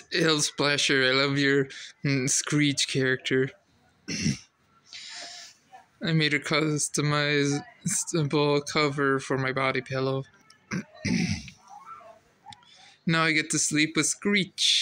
Lsplasher, I love your Screech character. I made a customizable cover for my body pillow. Now I get to sleep with Screech.